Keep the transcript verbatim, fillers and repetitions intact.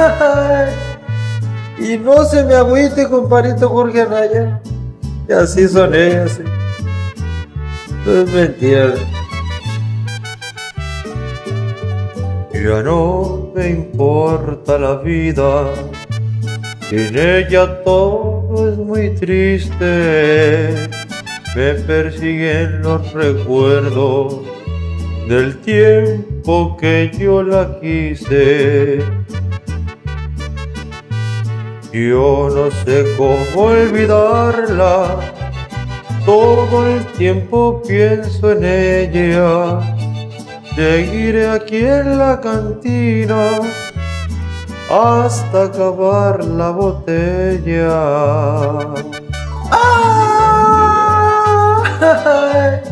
Y no se me agüite, compadrito Jorge Anaya, que así son ellas. ¿Sí? No es mentira. Ya no me importa la vida, en ella todo es muy triste. Me persiguen los recuerdos del tiempo que yo la quise. Yo no sé cómo olvidarla, todo el tiempo pienso en ella. Seguiré aquí en la cantina hasta acabar la botella. ¡Ah!